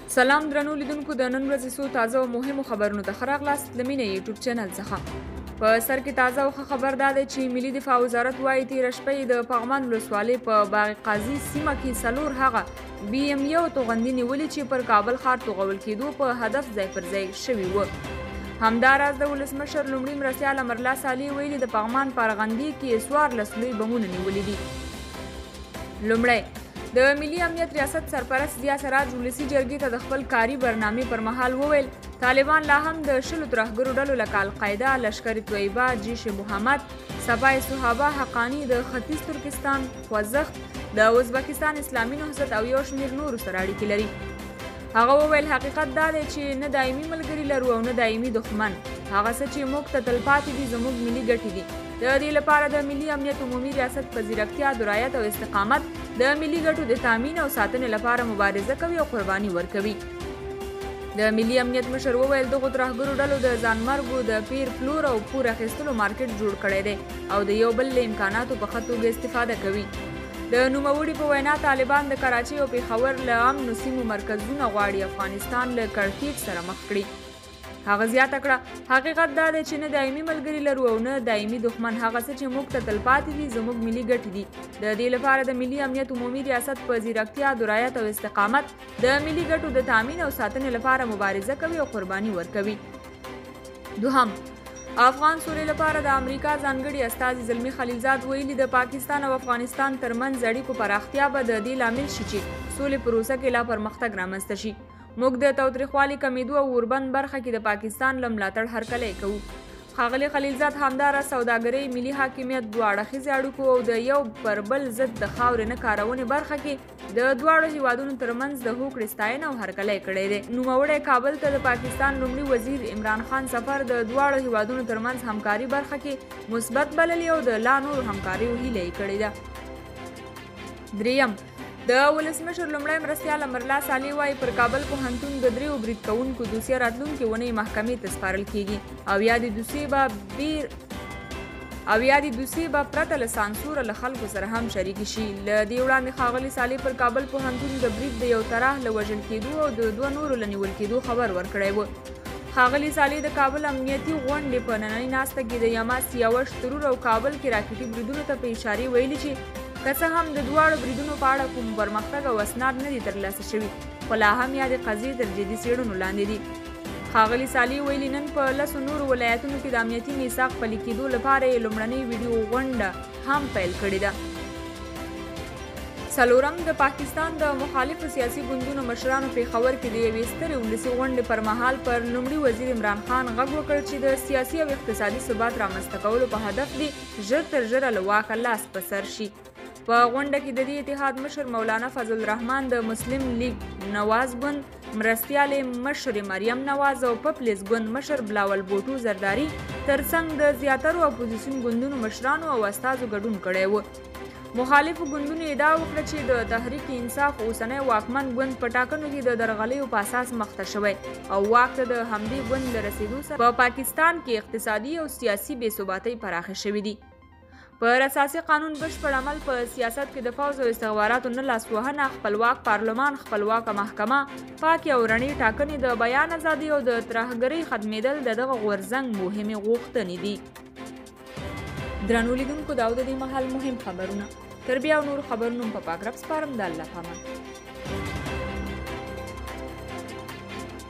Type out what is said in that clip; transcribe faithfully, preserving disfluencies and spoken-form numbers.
سلام درنو لیدونکو د نن ورځې څو تازه او مهمو خبرونو ته ښه راغلاست له مینې یوټیوب چینل څخه. په سر کې تازه او ښه خبر دا دی چې ملي دفاع وزارت وایي تېره شپه د پغمان ولسوالۍ په باغ قاضي سیمه کې څلور هغه بي ام یو توغندي نیولې چې پر کابل ښار توغول کېدو په هدف ځای پر ځای شوي وو. همداراز د ولسمشر لومړي مرستیال امرالله صالح ویلي د پغمان په ارغندې کې څوارلس لوی بمونه نیولي دي. لومړی د ملي امنیت ریاست سرپرست ضیا سراج ولسي جرګې ته د خپل کاري برنامې پر مهال وویل طالبان لا هم د شلو ترهګرو ډلو لکه القاعده، لشکر طیبه، جیش محمد، سپاه صحابه حقانی، د ختیځ ترکستان، خوځښت، د ازبکستان اسلامي نهضت او یو شمېر نورو سره اړیکې لري. هغه وویل حقیقت دا دی چې نه دایمي ملګري لرو او نه دایمي دښمن. هغه څه چې موږ ته تلپاتې دي زموږ ملي ګټې دي. د دې لپاره د ملي امنیت عمومي ریاست په ځیرکتیا، درایت او استقامت د ملي ګټو د تامین او ساتنې لپاره مبارزه کوي او قرباني ورکوي. د ملي امنیت مشر وویل دغو ترهګرو ډلو د ځانمرګو د پیر پلور او پور اخیستلو مارکیټ جوړ کړی دی او د یو بل له امکاناتو په ښه توګه استفاده کوي. د نوموړي په وینا طالبان د کراچۍ او پېښور له امنو سیمو مرکزونه غواړي افغانستان له کړکېچ سره مخ کړي. هغه زیاته کړه حقیقت دا دی چې نه دایمي ملګري لرو او نه دایمي دښمن. هغه څه چې موږ ته تلپاتې دي زموږ ملي ګټې دي. د دې لپاره د ملي امنیت عمومي ریاست په ځیرکتیا، درایت او استقامت د ملي ګټو د تامین او ساتنې لپاره مبارزه کوي او قرباني ورکوي. دوهم، افغان سولې لپاره د امریکا ځانګړي استازي زلمي خلیلزاد ویلي د پاکستان او افغانستان ترمنځ اړیکو پراختیا به د دې لامل شي چې سولې پروسه کې لا پرمختګ رامنځته شي. موږ د تاوتریخوالي کمیدو او اوربند برخه کې د پاکستان له ملاتړ هرکلی کوو. ښاغلي خلیلزاد همداراز سوداګرۍ، ملي حاکمیت، دوه اړخیزې اړیکو او د یو پر بل ضد د خاورې نه کارونې برخه کې د دواړو هیوادونو ترمنځ د هوکړې ستاینه او هرکلی کړی دی. نوموړی کابل ته د پاکستان لومړي وزیر عمران خان سفر د دواړو هیوادونو ترمنځ همکاري برخه کې مثبت بللي او د لا نورو همکاریو هیله یې کړې ده. دریم، د ولسمشر لومړی مرستیال امرالله صالح وایي پر کابل پوهنتون د دریو برید کوونکو دوسیه راتلونکې اونۍ محکمې ته سپارل کیږي او یا د دوسیې به بیر او یا د دوسیې به پرته له سانسوره له خلکو سره هم شریکې شي. له دې وړاندې ښاغلي صالح پر کابل پوهنتون د برید د یو طرح له وژل کېدو او د دوه نورو له نیول کېدو خبر ورکړی و. ښاغلي صالح د کابل امنیتي غونډې په نننۍ ناسته کې د یما، سیاوش، ترور او کابل کې راکټي بریدونو ته په اشارې ویلي چې که څه هم د دواړو بریدونو په اړه کوم پرمختګ او اسناد نه دي ترلاسه شوي خو لا هم یادې قضیې تر جدي څېړنو لاندې دي. ښاغلي صالح ویلي نن په لسو نورو ولایتونو کې د امنیتي میثاق پلي کېدو لپاره یې لومړنۍ ویډیو غونډه هم پیل کړې ده. څلورم، د پاکستان د مخالفو سیاسي ګوندونو مشرانو پېښور کې د یوې سترې ولسي غونډې پر مهال پر لومړي وزیر عمران خان غږ وکړ چې د سیاسي او اقتصادي ثبات رامنځته کولو په هدف دې ژر تر ژره له واکه لاس په سر شي. په غونډه کې د دې اتحاد مشر مولانا فضل الرحمن، د مسلم لیگ نواز ګوند مرستیالې مشر مریم نواز او پپلیز ګوند مشر بلاول بوټو زرداری ترڅنګ د زیاترو اپوزیسیون ګوندونو مشرانو او استازو ګډون کړی و. مخالفو ګوندونو ادعا وکړه چې د تحریک انصاف اوسنی واکمن ګوند په ټاکنو کې د درغلیو په اساس مخته شوی او واک ته د همدې ګوند له رسېدو سره په پاکستان کې اقتصادي او سیاسي بې ثباتۍ پراخې شوې دي. پر اساسي قانون بشپړ عمل په سیاست کې د پوځ او استخباراتو نه لاسوهنه، خپلواک پارلمان، خپلواکه محکمه، پاکې او رڼې ټاکنې، د بیان ازادي او د ترهګرۍ ختمېدل د دغه غورځنګ مهمې غوښتنې دي. درنو لیدونکو دا د دې مهال مهم خبرونه. تر بیا نور خبرونو په پاک رب سپارم. د الله پامان.